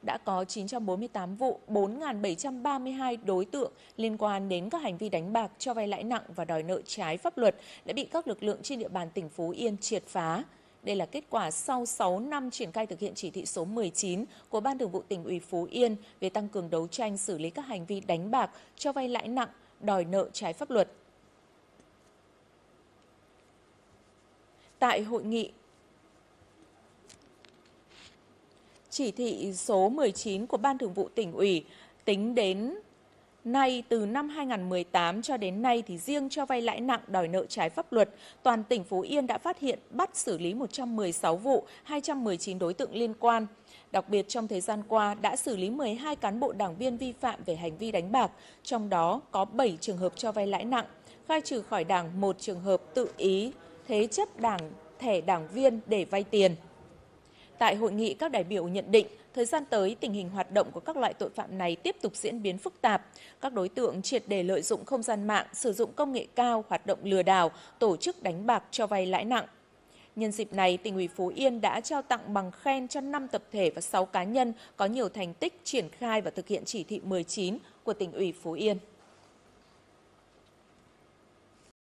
đã có 948 vụ, 4.732 đối tượng liên quan đến các hành vi đánh bạc, cho vay lãi nặng và đòi nợ trái pháp luật đã bị các lực lượng trên địa bàn tỉnh Phú Yên triệt phá. Đây là kết quả sau 6 năm triển khai thực hiện chỉ thị số 19 của Ban Thường vụ Tỉnh ủy Phú Yên về tăng cường đấu tranh xử lý các hành vi đánh bạc, cho vay lãi nặng, đòi nợ trái pháp luật. Tại hội nghị, chỉ thị số 19 của Ban Thường vụ Tỉnh ủy tính đến nay, từ năm 2018 cho đến nay thì riêng cho vay lãi nặng, đòi nợ trái pháp luật, toàn tỉnh Phú Yên đã phát hiện, bắt xử lý 116 vụ, 219 đối tượng liên quan. Đặc biệt trong thời gian qua đã xử lý 12 cán bộ đảng viên vi phạm về hành vi đánh bạc, trong đó có 7 trường hợp cho vay lãi nặng, khai trừ khỏi Đảng 1 trường hợp tự ý thế chấp thẻ đảng viên để vay tiền. Tại hội nghị, các đại biểu nhận định, thời gian tới, tình hình hoạt động của các loại tội phạm này tiếp tục diễn biến phức tạp. Các đối tượng triệt để lợi dụng không gian mạng, sử dụng công nghệ cao, hoạt động lừa đảo, tổ chức đánh bạc, cho vay lãi nặng. Nhân dịp này, Tỉnh ủy Phú Yên đã trao tặng bằng khen cho 5 tập thể và 6 cá nhân có nhiều thành tích triển khai và thực hiện chỉ thị 19 của Tỉnh ủy Phú Yên.